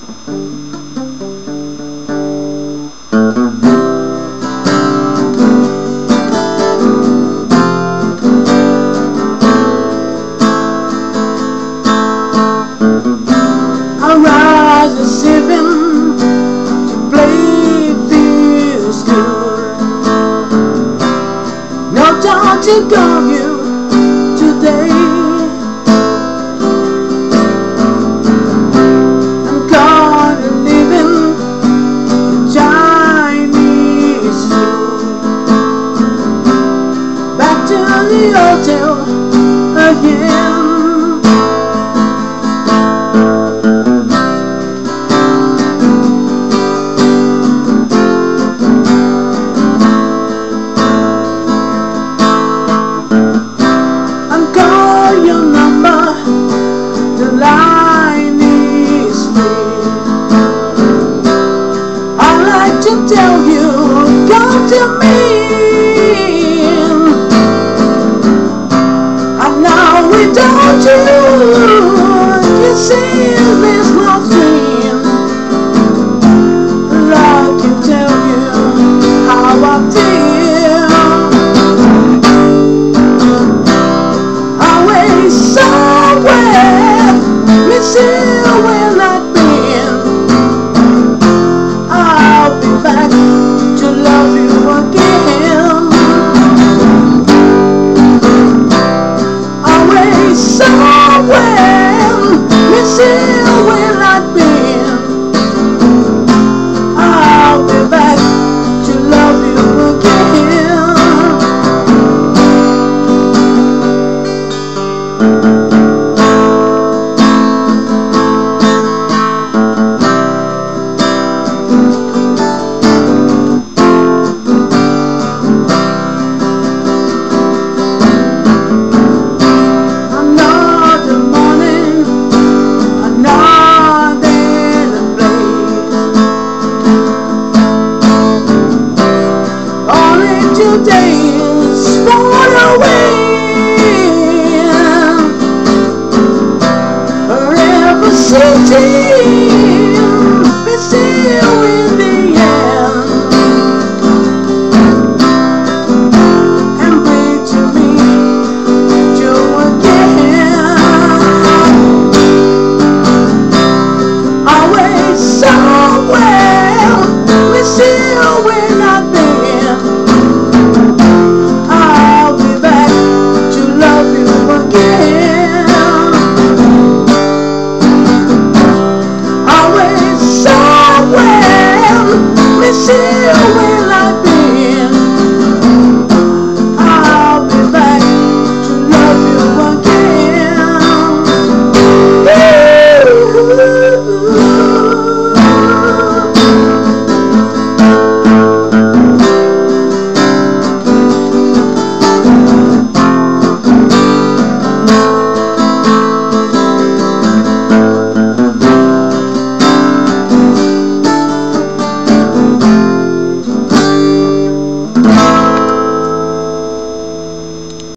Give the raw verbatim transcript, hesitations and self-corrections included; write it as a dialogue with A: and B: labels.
A: I rise a seven to play feels good. No time to go you today. I'm gonna live in Chinese food. Back to the hotel again. Your number, the line is free. I'd like to tell you, come to me. I know we don't you.